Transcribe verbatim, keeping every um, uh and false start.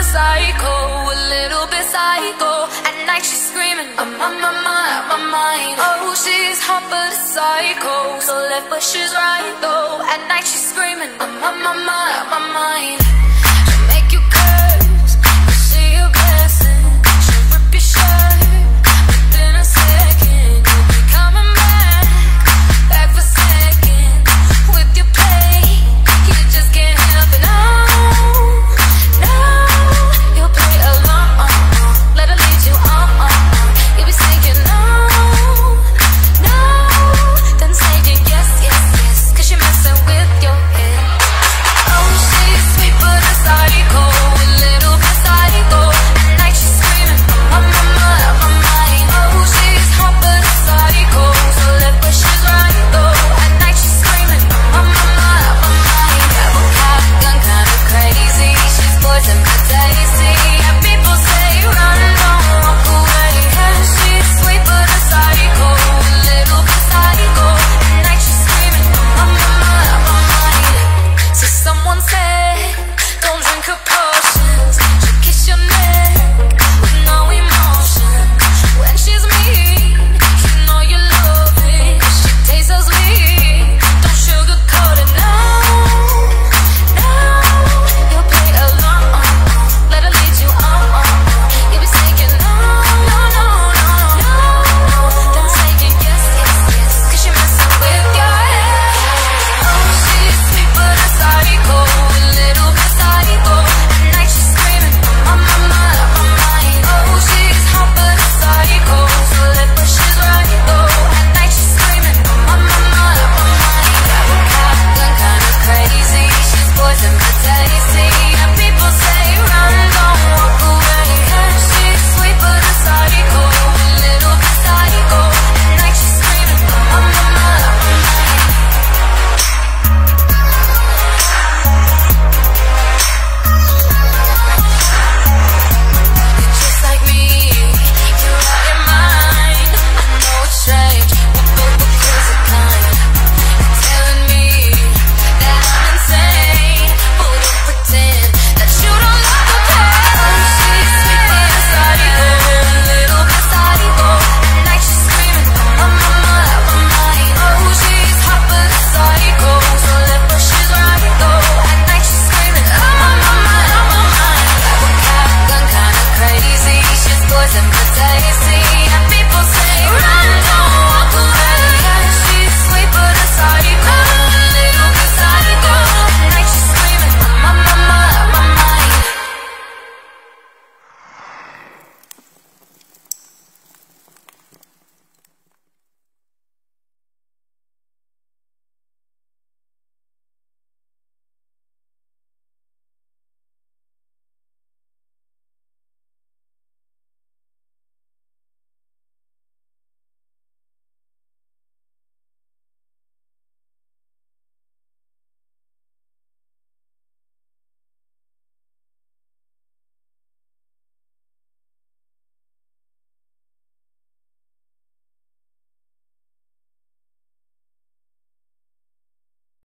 psycho, a little bit psycho. At night she's screaming, I'm on my mind, my mind. Oh, she's hot but a psycho, so left but she's right though. At night she's screaming, I'm on my mind, my mind. She'll make you curse, but see your blessing. She'll rip your shirt within a second. You'll be coming back, back for second. With your play, you just can't help it. No, no, you'll play along. Let her lead you on. You'll be saying no, no, then saying yes, yes, yes, cause you're messing with your head. Oh, she's sweet but a psycho, a little bit psycho. At night she's screaming, I'm on my mind, my mind. Oh, she's hot but a psycho, so left but she's right though. At night she's screaming, I'm on my mind, my mind. Got a cop gun, kinda crazy. She's poison but tasty. Yeah, people say run, don't walk away. Yeah, she's sweet but a psycho, a little bit psycho. At night she's screaming, I'm on my mind, my mind. So someone said, don't drink her potions. She'll kiss your neck with no emotion. When she's mean, you know you love it. She tastes so sweet, don't sugarcoat it. No, no, you'll play along. Let her lead you on. You'll be saying no, no, no, no, no, then saying yes, yes, yes, cause you're messing with your head. Oh, she's sweet but a psycho, a little bit psycho. At night she's screaming, I'm on my mind, my mind. Oh, she's hot but a psycho, so left but she's right though. At night she's screaming, I'm on my mind, my mind. Got a cop gun, kinda crazy. She's poison but tasty. And people say run, don't walk away. Yeah, she's sweet but a psycho, a little bit psycho. At night she's screaming, I'm on my mind, my mind. You're just like me, you're out your mind. I know it's strange, we're both the crazy kind. You're telling me that I'm insane, but don't pretend that you don't love the pain. She's sweet but a psycho, a little bit psycho. At night she's screaming, I'm on my mind, my mind. Oh, she's hot but a psycho, so left but she's right though. At night she's screaming, I'm on my mind, my mind. Got a cop gun, kinda crazy. She's poison but tasty.